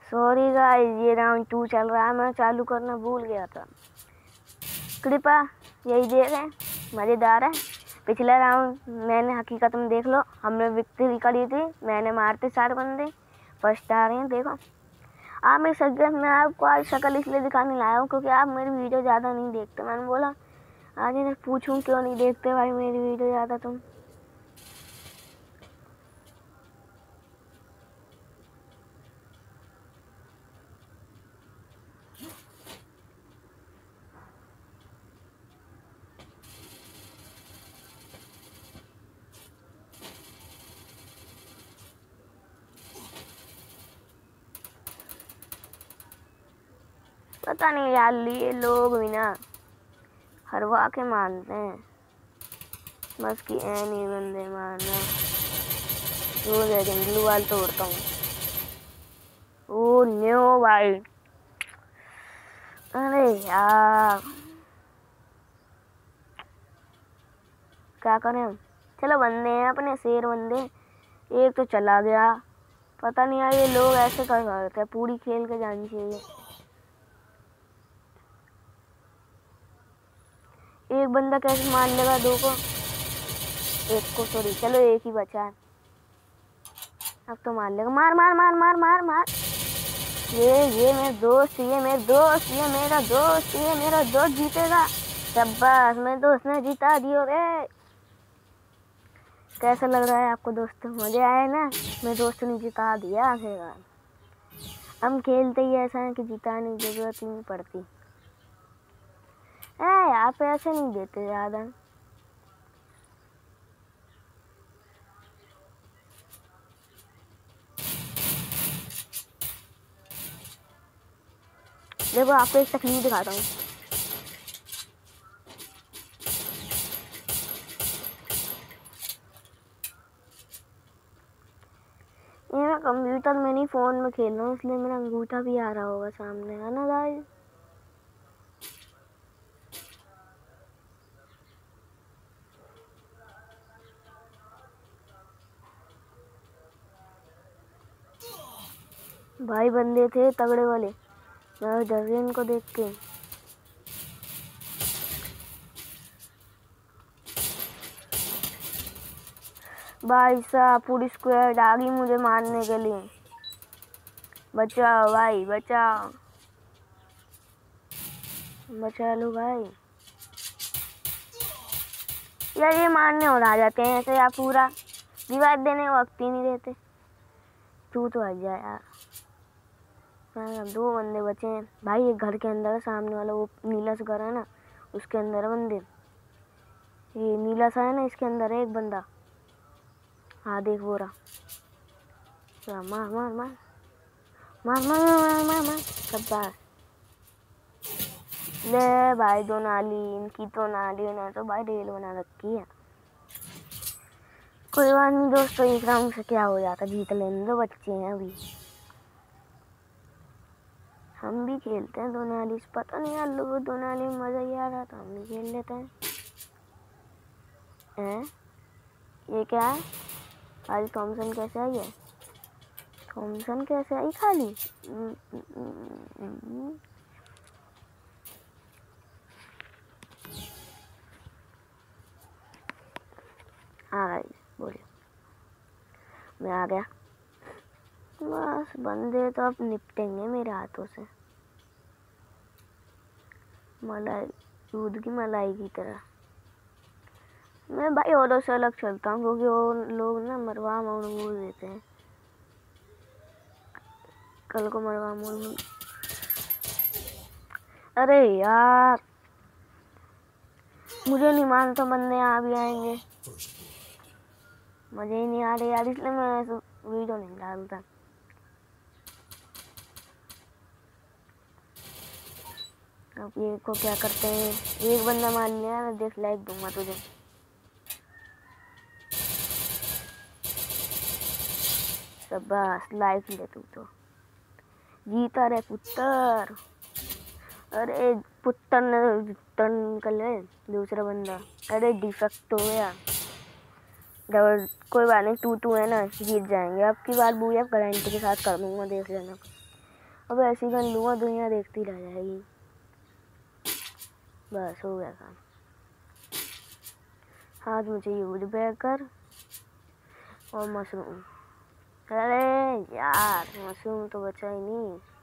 Sorry guys, ये round 2 चल रहा है, मैं चालू करना भूल गया था। कृपा यही देखें, मज़ेदार है। पिछला राउंड मैंने हकीकत में देख लो, हमने विक्ट्री करी थी, मैंने मारते 4 बंदे, फर्स्ट आ रहे हैं। देखो आप मेरी शक्ल, मैं आपको आज शक्ल इसलिए दिखाने लाया हूँ क्योंकि आप मेरी वीडियो ज़्यादा नहीं देखते। मैंने बोला आज इन्हें पूछूं क्यों नहीं देखते भाई मेरी वीडियो ज़्यादा तुम। पता नहीं यार, ये लोग भी ना हरवा के मानते हैं, बस कि ऐ नहीं बंदे मारना। रोज लेकिन ब्लू वाल तोड़ता हूँ। ओ न्यो भाई, अरे यार क्या करें हम। चलो बंदे हैं अपने, शेर बंदे। एक तो चला गया, पता नहीं यार ये लोग ऐसे कर सकते हैं, पूरी खेल के जानी चाहिए। एक बंदा कैसे मार लेगा 2 को, 1 को, सॉरी चलो 1 ही बचा है। अब तो मार लेगा, मार मार मार मार मार मार। ये मेरा दोस्त, ये मेरा दोस्त, ये मेरा दोस्त, ये मेरा दोस्त जीतेगा। शाबाश, मेरे दोस्त ने जीता दियो रे। कैसा लग रहा है आपको दोस्त, मजे आए ना? मेरे दोस्त ने जिता दिया आखिरकार। हम खेलते ही ऐसा है कि जिताने की जरूरत ही नहीं पड़ती। यार पैसे नहीं देते ज़्यादा। देखो आपको एक तकलीफ दिखाता हूँ। ये मैं कंप्यूटर में नहीं फ़ोन में खेल रहा हूँ, इसलिए मेरा अंगूठा भी आ रहा होगा सामने, है ना गाइस? भाई बंदे थे तगड़े वाले, मैं डर गया इनको देख के। भाई साहब पूरी स्क्वाड आ गई मुझे मारने के लिए। बचाओ भाई बचाओ, बचा लो भाई। यार ये मारने और आ जाते हैं ऐसे, यार पूरा रिवाइव देने वक्त ही नहीं देते। तू तो आ जा यार। 2 बंदे बचे हैं भाई, एक घर के अंदर है, सामने वाला वो नीला सा घर है ना, उसके अंदर है बंदे। ये नीला सा है ना, इसके अंदर है एक बंदा। हाँ देख वो रहा। मार मार मार मार मार मार मार मार, शाबाश। ले भाई 2 नाली, इनकी तो नाली ना तो भाई रेल बना रखी है। कोई बात नहीं दोस्तों, एक राउंड से क्या हो जाता, जीत लेने दो, बच्चे हैं अभी। हम भी खेलते हैं 2 नाली, पता नहीं यार लोग 2 नाली में मज़ा ही आ रहा था, हम भी खेल लेते हैं। ये क्या है? आज थॉमसन कैसे आई है? थॉमसन कैसे आई खाली? हाँ गाइस बोलिए, मैं आ गया। बस बंदे तो अब निपटेंगे मेरे हाथों से, मलाई, दूध की मलाई की तरह। मैं भाई औरों से अलग चलता हूँ क्योंकि वो लोग ना मरवा मोड़ बोल देते हैं। कल को मरवा मोड़, अरे यार मुझे नहीं मानता, बंदे यहाँ भी आएंगे, मज़े ही नहीं आ रहे यार, इसलिए मैं वीडियो नहीं डालता। अब ये को क्या करते हैं, एक बंदा मान लिया, मैं देख लाइक दूंगा तुझे। शाबाश, लाइक ले तू तो जीता रे पुत्र। अरे पुत्र ने टर्न निकल गए, दूसरा बंदा अरे डिफेक्ट हो गया। डबल कोई बात नहीं, 2-2 है ना, जीत जाएंगे। अब की बार बूया गारंटी के साथ कर दूंगा, देख लेना। अब ऐसी गन लूँगा, दुनिया देखती रह जाएगी। बस हो गया काम। हाथ में चाहिए वुड बैकर और मशरूम। अरे यार मशरूम तो बचा ही नहीं।